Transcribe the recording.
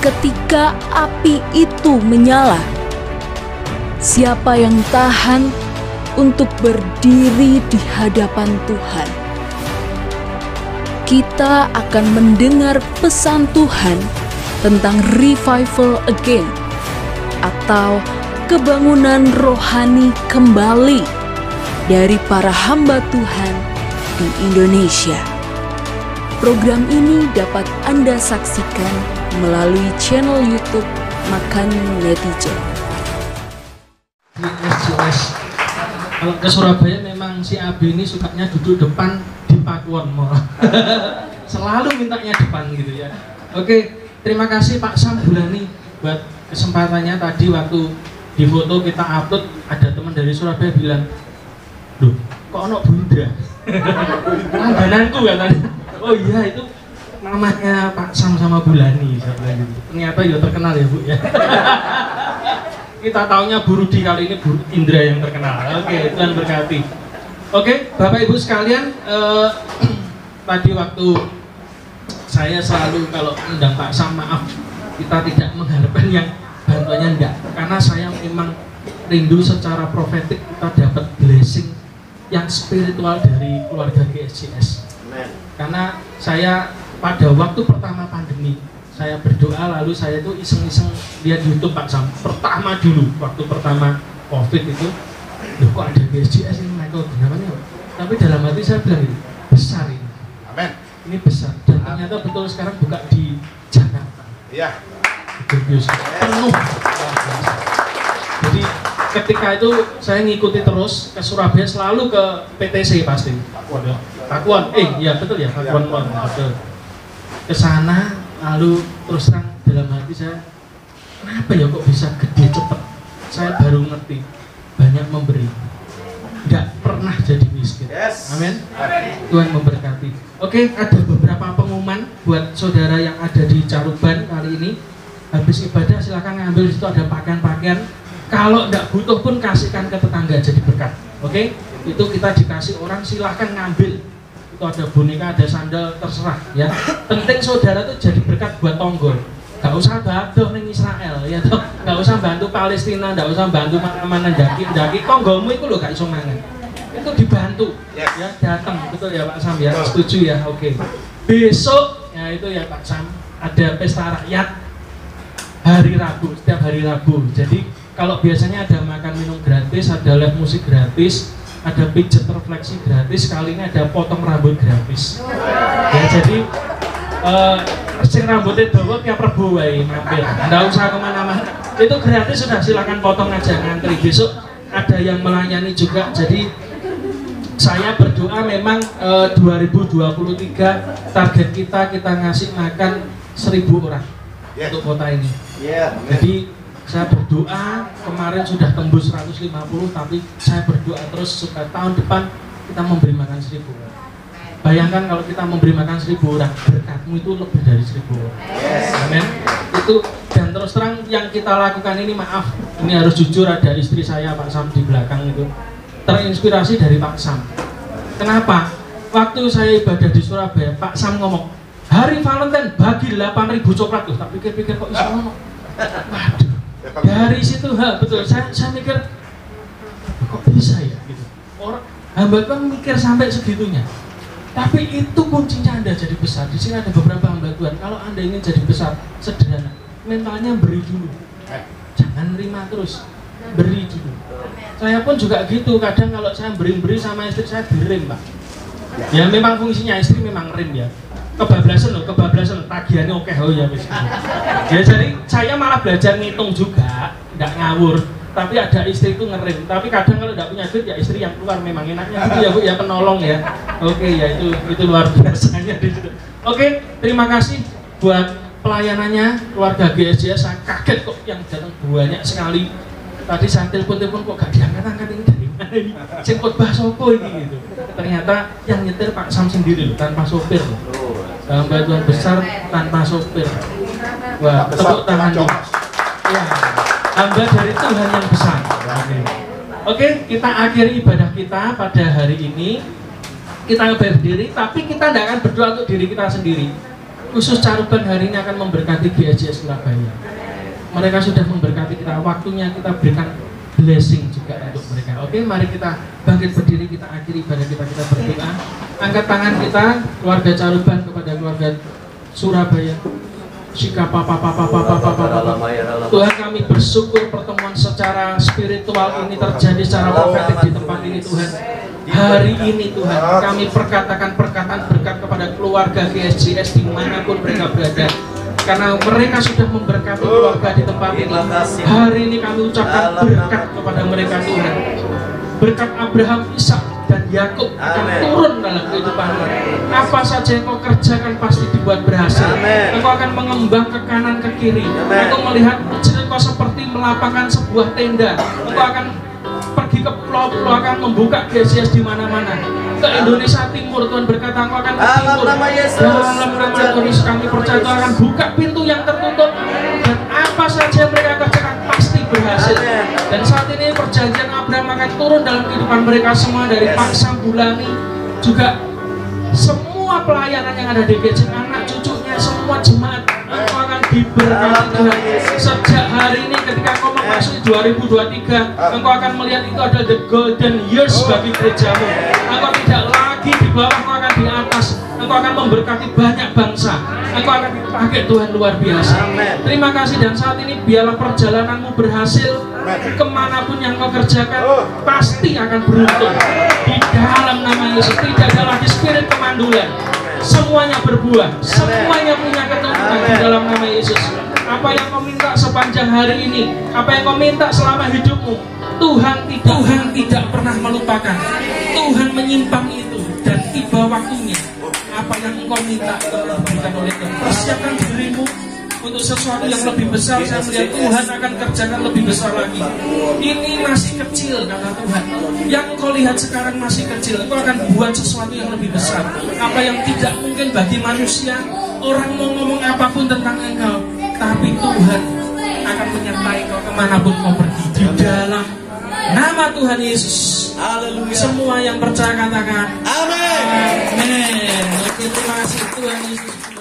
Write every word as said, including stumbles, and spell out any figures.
ketika api itu menyala, siapa yang tahan untuk berdiri di hadapan Tuhan? Kita akan mendengar pesan Tuhan tentang revival again atau kebangunan rohani kembali dari para hamba Tuhan di Indonesia. Program ini dapat Anda saksikan melalui channel YouTube Makan Netizen. Di S J S, kalau ke Surabaya memang si Abi ini sukanya duduk depan di Pakuan Mall. Selalu mintanya depan gitu ya. Oke, terima kasih Pak Sam Bulani buat kesempatannya tadi waktu di foto kita upload. Ada teman dari Surabaya bilang, "Duh, kok ono Bunda?" Langgananku katanya. Oh iya, itu namanya Pak Sam sama Bulani. Ternyata ya terkenal ya Bu ya. Kita taunya Bu Rudi, kali ini Bu Indra yang terkenal. Oke, Tuhan berkati. Oke, Bapak Ibu sekalian, eh, tadi waktu saya selalu kalau undang Pak Sam, maaf, kita tidak mengharapkan yang bantuannya enggak, karena saya memang rindu secara profetik kita dapat blessing yang spiritual dari keluarga G S J S. Karena saya pada waktu pertama pandemi, saya berdoa lalu saya itu iseng-iseng lihat YouTube Pak Sam. Pertama dulu, waktu pertama COVID itu, loh kok ada G S J S ini Michael Gunawan ya? Tapi dalam hati saya bilang ini, besar ini. Amin. Ini besar, dan ternyata betul sekarang buka di Jakarta. Iya. Penuh. Jadi ketika itu saya ngikuti terus ke Surabaya, selalu ke P T C pasti. Pakuan ya. Pakuan, eh iya betul ya, Pakuan Mall, betul. Ke sana, lalu terus terang dalam hati saya, kenapa ya kok bisa gede cepet? Saya baru ngerti, banyak memberi, nggak pernah jadi miskin. Yes. Amin. Tuhan memberkati. Oke, ada beberapa pengumuman buat saudara yang ada di Caruban kali ini. Habis ibadah silakan ngambil, di situ ada pakaian-pakaian. Kalau nggak butuh pun kasihkan ke tetangga jadi berkat. Oke, itu kita dikasih orang, silahkan ngambil. Itu ada boneka, ada sandal, terserah ya. Penting saudara itu jadi berkat buat tonggol. Gak usah badoh ning Israel ya toh. Gak usah bantu Palestina, gak usah bantu mana-mana daki-daki. Tonggolmu itu lo gak iso mangan. Itu dibantu ya, datang, betul ya Pak Sam ya. Setuju ya. Oke. Besok ya itu ya Pak Sam, ada pesta rakyat hari Rabu, setiap hari Rabu. Jadi kalau biasanya ada makan minum gratis, ada live musik gratis, ada pijat refleksi gratis, kali ini ada potong rambut gratis. Ya jadi uh, sing rambutnya dawa tiap Rebo wae mampir. Nggak usah kemana-mana. Itu gratis sudah, silakan potong aja ngantri. Besok ada yang melayani juga. Jadi saya berdoa memang uh, dua ribu dua puluh tiga target kita kita ngasih makan seribu orang yeah. untuk kota ini. Yeah. Jadi saya berdoa, kemarin sudah tembus seratus lima puluh, tapi saya berdoa terus supaya tahun depan kita memberi makan seribu orang. Bayangkan kalau kita memberi makan seribu orang, berkatmu itu lebih dari seribu orang. Yes. Amin. Itu, dan terus terang yang kita lakukan ini, maaf, ini harus jujur, ada istri saya Pak Sam di belakang itu terinspirasi dari Pak Sam. Kenapa? Waktu saya ibadah di Surabaya, Pak Sam ngomong, hari Valentine bagi delapan ribu coklat tuh. Tak pikir-pikir kok bisa ngomong. Waduh. Dari situ, ha, betul. Saya, saya mikir, kok bisa ya? Gitu. Orang hamba Tuhan mikir sampai segitunya. Tapi itu kuncinya Anda jadi besar. Di sini ada beberapa hamba Tuhan. Kalau Anda ingin jadi besar, sederhana. Mentalnya beri dulu. Jangan terima terus. Beri dulu. Saya pun juga gitu. Kadang kalau saya beri-beri sama istri saya direm, Pak. Ya memang fungsinya istri memang rem ya. Kebablasan loh, kebablasan tagihannya oke, oh ya wis. Ya jadi saya malah belajar ngitung juga, nggak ngawur. Tapi ada istri itu ngerem. Tapi kadang kalau nggak punya duit ya istri yang keluar, memang enaknya itu ya Bu ya, penolong ya. Oke ya itu itu luar biasanya di situ. Oke, terima kasih buat pelayanannya keluarga G S J S. Saya kaget kok yang datang banyak sekali. Tadi saya telepon-telepon kok gak diangkat-angkat, ini dari mana ini? Sing khotbah sopo ini gitu. Ternyata yang nyetir Pak Sam sendiri loh, tanpa sopir loh. Hamba Tuhan besar tanpa sopir. Wah, tepuk tangan dong. Ya, hamba dari Tuhan yang besar. Oke, kita akhiri ibadah kita pada hari ini. Kita berdiri, tapi kita tidak akan berdoa untuk diri kita sendiri. khusus Caruban hari ini akan memberkati G S J Surabaya. Mereka sudah memberkati kita, waktunya kita berikan blessing juga untuk mereka. Oke, mari kita bangkit berdiri, kita akhiri ibadah kita, kita berdoa. Angkat tangan kita, keluarga Caruban kepada keluarga Surabaya. Shika papa papa papa papa papa. Tuhan, kami bersyukur pertemuan secara spiritual ini terjadi secara profetik di tempat ini Tuhan. Hari ini Tuhan, kami perkatakan perkataan berkat kepada keluarga G S J S dimanapun mereka berada. Karena mereka sudah memberkati keluarga di tempat ini. Hari ini kami ucapkan berkat kepada mereka Tuhan. Berkat Abraham, Ishak, dan Yakub akan turun dalam kehidupanmu. Apa saja yang kau kerjakan pasti dibuat berhasil. Engkau akan mengembang ke kanan ke kiri. Engkau melihat engkau seperti melapangkan sebuah tenda. Engkau akan pergi ke pulau-pulau, akan membuka G S S di mana-mana. Ke Indonesia Timur, Tuhan berkata engkau akan ke timur. Dalam nama Tuhan Yesus kami percaya Tuhan akan buka pintu yang tertutup. Dan apa saja mereka kerjakan pasti berhasil. Dan saat ini perjanjian Abraham akan turun dalam kehidupan mereka semua, dari Pak Sambulani, juga semua pelayanan yang ada di G S J, anak cucunya, semua jemaat. Engkau akan diberkati Tuhan. Sejak hari ini ketika engkau memasuki dua ribu dua puluh tiga, engkau akan melihat itu adalah the golden years bagi gerejamu. Engkau tidak lagi di bawah, engkau akan di atas. Engkau akan memberkati banyak bangsa. Engkau akan dipakai Tuhan luar biasa. Terima kasih, dan saat ini biarlah perjalananmu berhasil. Kemanapun yang kau kerjakan pasti akan beruntung. Di dalam nama Yesus tidak ada lagi spirit kemandulan. Semuanya berbuah, semuanya punya keturunan di dalam nama Yesus. Apa yang kau minta sepanjang hari ini, apa yang kau minta selama hidupmu, Tuhan tidak Tuhan tidak pernah melupakan. Tuhan menyimpan itu, dan tiba waktunya apa yang engkau minta akan diberikan oleh Tuhan. Persiapkan dirimu untuk sesuatu yang lebih besar. Saya melihat Tuhan akan kerjakan lebih besar lagi. Ini masih kecil, kata Tuhan. Yang engkau lihat sekarang masih kecil. Engkau akan buat sesuatu yang lebih besar. Apa yang tidak mungkin bagi manusia. Orang mau ngomong apapun tentang engkau, tapi Tuhan akan menyertai engkau kemanapun kau pergi. Di dalam nama Tuhan Yesus. Haleluya. Semua yang percaya katakan amin. Amin. Oke, terima kasih Tuhan Yesus.